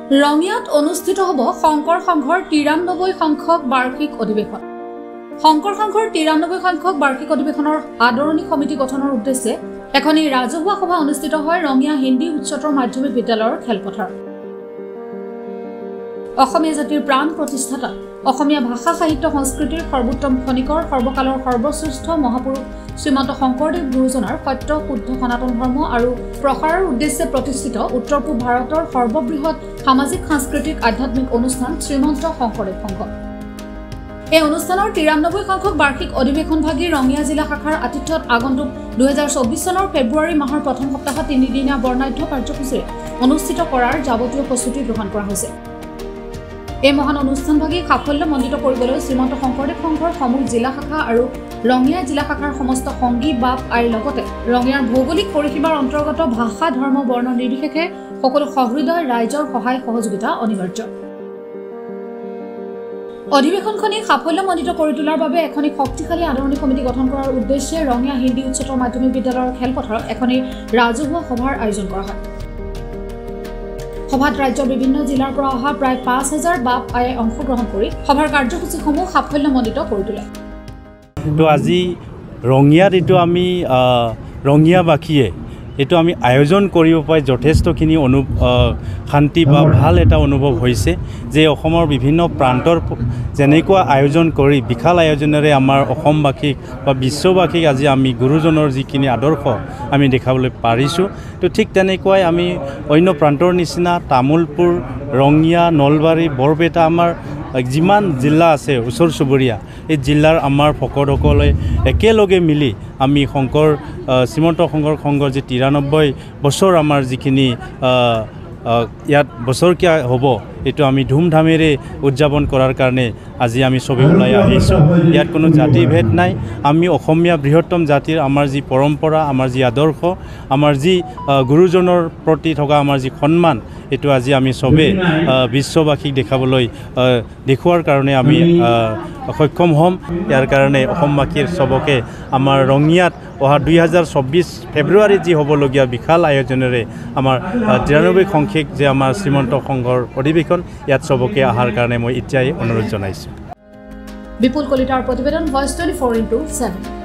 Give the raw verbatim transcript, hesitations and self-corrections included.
ৰঙিয়াত অনুষ্ঠিত হ'ব শংকৰ সংঘৰ তিৰানব্বৈ সংখ্যক বাৰ্ষিক অধিৱেশন। শংকৰ সংঘৰ তিৰানব্বৈ সংখ্যক বাৰ্ষিক অধিৱেশনৰ আদৰণি সমিতি গঠনৰ উদ্দেশ্যে এখন ৰাজহুৱা সভা অনুষ্ঠিত হয় ৰঙিয়া হিন্দী উচ্চতৰ মাধ্যমিক বিদ্যালয়ৰ খেলপথাৰ। অসমীয়া জাতিৰ প্ৰাণ প্ৰতিষ্ঠাতা, অসমীয়া ভাষা সাহিত্য সংস্কৃতিৰ সৰ্বোত্তম খনিকৰ, সৰ্বকালৰ সৰ্বশ্ৰেষ্ঠ মহাপুৰুষ শ্ৰীমন্ত শংকৰদেৱ গুৰুজনাৰ সত্য শুদ্ধ সনাতন ধৰ্ম আৰু প্ৰসাৰৰ উদ্দেশ্যে প্ৰতিষ্ঠিত উত্তৰ পূব ভাৰতৰ সৰ্ববৃহৎ সামাজিক সাংস্কৃতিক আধ্যাত্মিক অনুষ্ঠান শ্ৰীমন্ত শংকৰদেৱ সংঘ। এই অনুষ্ঠানৰ তিৰানব্বৈ সংখ্যক বাৰ্ষিক অধিৱেশনভাগী ৰঙিয়া জিলা শাখাৰ আতিথ্যত আগন্তুক দুহেজাৰ চৌবিশ চনৰ ফেব্ৰুৱাৰী মাহৰ প্ৰথম সপ্তাহত তিনিদিনীয়া বৰ্ণাঢ্য কাৰ্যসূচীৰে অনুষ্ঠিত কৰাৰ যাৱতীয় প্ৰস্তুতি গ্ৰহণ কৰা হৈছে। এই মহান অনুষ্ঠানভাগী সাফল্যমণ্ডিত কৰিবলৈ শ্ৰীমন্ত শংকৰদেৱ সংঘৰ সমূহ জিলা শাখা আৰু ৰঙিয়া জিলা শাখাৰ সমস্ত সংগী বাপ আইৰ লগতে ৰঙিয়াৰ ভৌগোলিক পৰিসীমাৰ অন্তৰ্গত ভাষা ধৰ্ম বৰ্ণ নিৰ্বিশেষে সকলো সহৃদয় ৰাইজৰ সহায় সহযোগিতা অনিবাৰ্য। অধিৱেশনখনি সাফল্যমণ্ডিত কৰি তোলাৰ বাবে এখনি শক্তিশালী আদৰণি সমিতি গঠন কৰাৰ উদ্দেশ্যে ৰঙিয়া হিন্দী উচ্চতৰ মাধ্যমিক বিদ্যালয়ৰ খেলপথাৰত এখনি ৰাজহুৱা সভাৰ আয়োজন কৰা হয়। সভাত ৰাজ্যৰ বিভিন্ন জিলাৰ পৰা অহা প্ৰায় পাঁচ হাজাৰ বাপ আয়ে অংশগ্ৰহণ কৰি সভাৰ কাৰ্যসূচীসমূহ সাফল্যমণ্ডিত কৰি তোলে। তো আজি ৰঙিয়াত এইটো আমি ৰঙিয়াবাসীয়ে এইটো আমি আয়োজন কৰিব পাই যথেষ্টখিনি অনু শান্তি বা ভাল এটা অনুভৱ হৈছে যে অসমৰ বিভিন্ন প্ৰান্তৰ যেনেকুৱা আয়োজন কৰি বিশাল আয়োজনেৰে আমাৰ অসমবাসীক বা বিশ্ববাসীক আজি আমি গুৰুজনৰ যিখিনি আদৰ্শ আমি দেখাবলৈ পাৰিছোঁ। তো ঠিক তেনেকুৱাই আমি অন্য প্ৰান্তৰ নিচিনা তামোলপুৰ, ৰঙিয়া, নলবাৰী, বৰপেটা আমাৰ যিমান জিলা আছে ওচৰ চুবুৰীয়া এই জিলাৰ আমাৰ ভকতসকলে একেলগে মিলি আমি শংকৰ শ্ৰীমন্ত শংকৰ সংঘৰ যি তিৰানব্বৈ বছৰ আমাৰ যিখিনি ইয়াত বছৰকীয়া হ'ব এইটো আমি ধুমধামেৰে উদযাপন কৰাৰ কাৰণে আজি আমি চবেই ওলাই আহিছোঁ। ইয়াত কোনো জাতিভেদ নাই। আমি অসমীয়া বৃহত্তম জাতিৰ আমাৰ যি পৰম্পৰা, আমাৰ যি আদৰ্শ, আমাৰ যি গুৰুজনৰ প্ৰতি থকা আমাৰ যি সন্মান এইটো আজি আমি চবেই বিশ্ববাসীক দেখাবলৈ দেখুৱাৰ কাৰণে আমি সক্ষম হ'ম। ইয়াৰ কাৰণে অসমবাসীৰ চবকে আমাৰ ৰঙিয়াত অহা দুই হাজাৰ চৌব্বিছ ফেব্ৰুৱাৰীত যি হ'বলগীয়া বিশাল আয়োজনেৰে আমাৰ তিৰানব্বৈ সংখ্যক যে আমাৰ শ্ৰীমন্ত সংঘৰ অধিৱেশন ইয়াত চবকে অহাৰ কাৰণে মই এতিয়াই অনুৰোধ জনাইছোঁ। বিপুল কলিতাৰ প্ৰতিবেদন voice twenty four into seven.